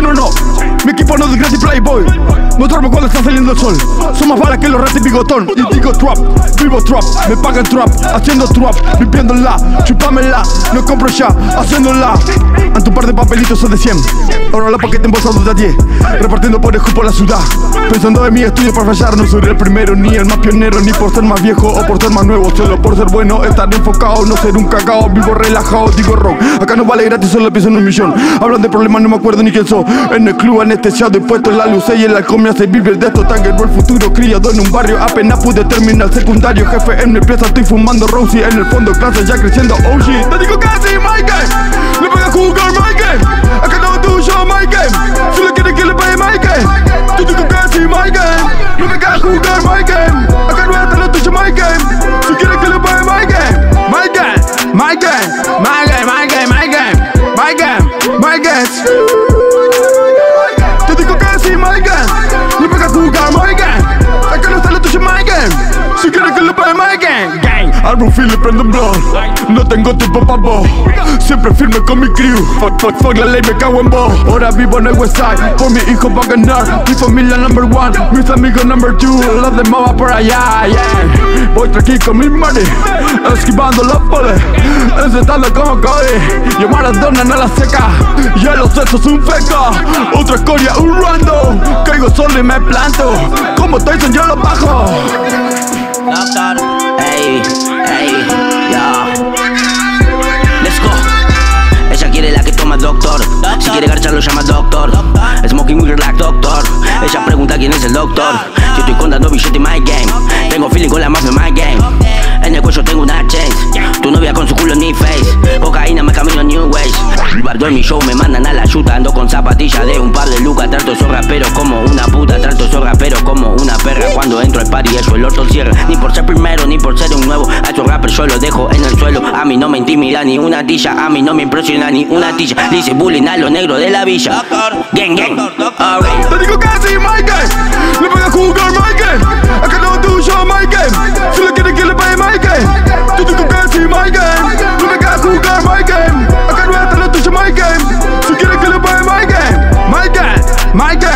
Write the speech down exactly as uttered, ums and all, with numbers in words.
no, no. Mi equipo no desgracia y playboy. No duermo cuando está saliendo el sol. Son más balas que los ratos bigotón. Y digo trap, vivo trap. Me pagan trap, haciendo trap. Limpiándola, chupámela. No compro ya, haciéndola. Ante un par de papelitos son de cien. Ahora los paquetes embolsados de a diez. Repartiendo por el por la ciudad. Pensando en mi estudio para fallar. No soy el primero, ni el más pionero. Ni por ser más viejo o por ser más nuevo. Solo por ser bueno, estar enfocado. No ser un cagao, vivo relajado. Digo rock, acá no vale gratis, solo pienso en un millón. Hablan de problemas, no me acuerdo ni quién soy. En el club anestesiado y puesto en la luz y el alcohol me hace vivir de esto. Tanguero el futuro, criado en un barrio. Apenas pude terminar secundario. Jefe en mi pieza, estoy fumando Rosie. En el fondo clase ya creciendo O G. Te digo casi my game. Le voy a jugar my game. Acá no tuyo my game. Solo quiere que le pague my game. Te digo casi my game. No me queda jugar my game. Acá no está lo tuyo my game. Si quieres que le pague my game. My game, my game, my game, my game, my game, my game, my game. Te digo que sí, my game. Le voy a jugar my game. Acá no está lo tuyo my game. Si quieres que le pague my game. Gang. Álbum Phil le prendo un blog. No tengo tiempo pa' vos. Siempre firme con mi crew. Fuck, fuck, fuck la ley, me cago en vos. Ahora vivo en el Westside. Por mi hijo va a ganar. Mi familia number one. Mis amigos number two. Los demás va por allá, yeah. Voy tranquilo con mi money. Esquivando los poles. Encestando como Cody. Yo Maradona no la seca. Ya los sexos un feca. Otra escoria, un rando. Caigo solo y me planto. Como Tyson yo lo bajo. Doctor, ey, ey, ya. Let's go. Ella quiere la que toma doctor. Si quiere garchar lo llama doctor. Smoking with relax doctor. Ella pregunta quién es el doctor. Yo estoy contando billete my game. Tengo feeling con la mafia my game. En el cuello tengo una chain. Tu novia con su culo en mi face. Cocaína me camino new ways. Bardo en mi show me mandan a la yuta. Ando con zapatillas de un par de lucas. Trato esos raperos como una puta. Trato esos raperos como una perra. Cuando entro al party eso el orto cierra. Ni por ser primero ni por ser un nuevo. A esos rappers yo los dejo en el suelo. A mí no me intimida ni una tilla. A mí no me impresiona ni una tilla. Dice bullying a los negros de la villa. Gang gang. Te digo casi my game. Le voy a jugar my game. Acá no tuyo my game. Solo quiere que le pague my game. Te digo casi my game. No me queda jugar my game. Acá no está lo tuyo my game. Si quieres que le pague my game. My game, my game.